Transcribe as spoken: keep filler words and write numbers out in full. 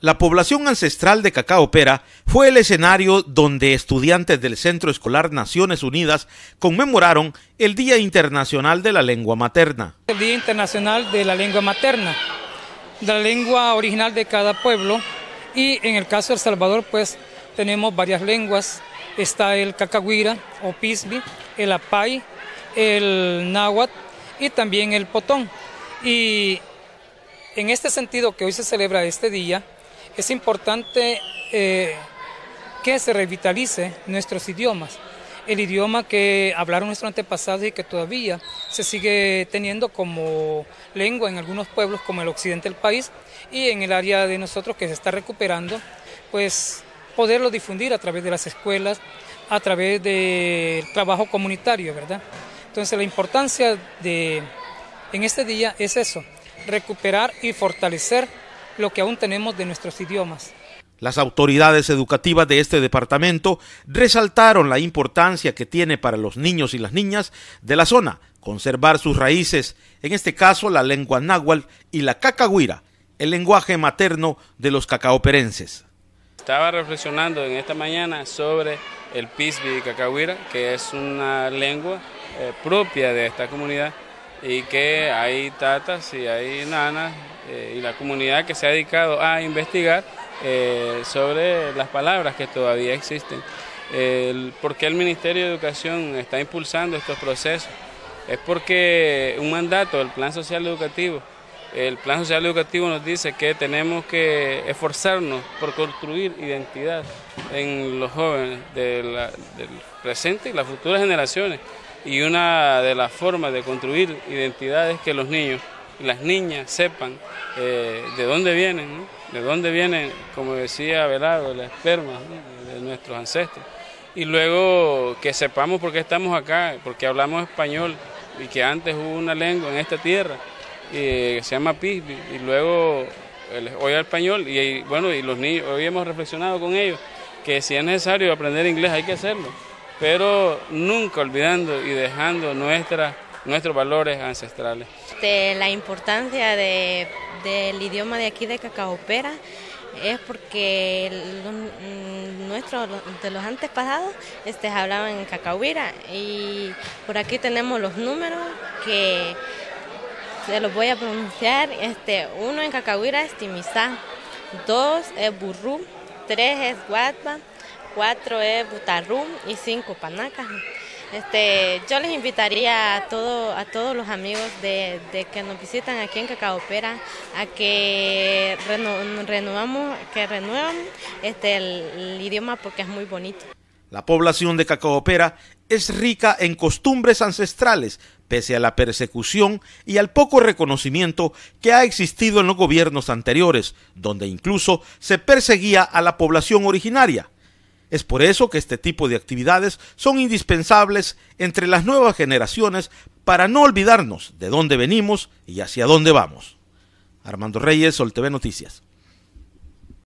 La población ancestral de Cacaopera fue el escenario donde estudiantes del Centro Escolar Naciones Unidas conmemoraron el Día Internacional de la Lengua Materna. El Día Internacional de la Lengua Materna, de la lengua original de cada pueblo, y en el caso de El Salvador pues tenemos varias lenguas. Está el cacahuira o pisbi, el apay, el náhuatl y también el potón. Y en este sentido que hoy se celebra este día, es importante eh, que se revitalice nuestros idiomas, el idioma que hablaron nuestros antepasados y que todavía se sigue teniendo como lengua en algunos pueblos como el occidente del país, y en el área de nosotros que se está recuperando, pues poderlo difundir a través de las escuelas, a través del trabajo comunitario, ¿verdad? Entonces la importancia de en este día es eso, recuperar y fortalecer lo que aún tenemos de nuestros idiomas. Las autoridades educativas de este departamento resaltaron la importancia que tiene para los niños y las niñas de la zona conservar sus raíces, en este caso la lengua náhuatl y la cacahuira, el lenguaje materno de los cacaoperenses. Estaba reflexionando en esta mañana sobre el pisbi cacahuira, que es una lengua eh, propia de esta comunidad, y que hay tatas y hay nanas eh, y la comunidad que se ha dedicado a investigar eh, sobre las palabras que todavía existen. El, ¿Por qué el Ministerio de Educación está impulsando estos procesos? Es porque un mandato del Plan Social Educativo, el Plan Social Educativo nos dice que tenemos que esforzarnos por construir identidad en los jóvenes de la, del presente y las futuras generaciones. Y una de las formas de construir identidad es que los niños y las niñas sepan eh, de dónde vienen, ¿no? De dónde vienen, como decía Abelardo, la esperma, ¿no? De nuestros ancestros. Y luego que sepamos por qué estamos acá, porque hablamos español y que antes hubo una lengua en esta tierra eh, que se llama pisbi, y luego el, hoy el español, y, y bueno, y los niños, hoy hemos reflexionado con ellos que si es necesario aprender inglés hay que hacerlo, pero nunca olvidando y dejando nuestra, nuestros valores ancestrales. De la importancia de, del idioma de aquí de Cacaopera es porque los, nuestros, de los antepasados este, hablaban en cacahuira, y por aquí tenemos los números que se los voy a pronunciar. Este, uno en cacahuira es timizá, dos es burrú, tres es guatba, cuatro es butarrú y cinco panacas. Este, yo les invitaría a, todo, a todos los amigos de, de que nos visitan aquí en Cacaopera a que reno, renovamos, que renuevan este, el, el idioma, porque es muy bonito. La población de Cacaopera es rica en costumbres ancestrales, pese a la persecución y al poco reconocimiento que ha existido en los gobiernos anteriores, donde incluso se perseguía a la población originaria. Es por eso que este tipo de actividades son indispensables entre las nuevas generaciones para no olvidarnos de dónde venimos y hacia dónde vamos. Armando Reyes, Sol T V Noticias.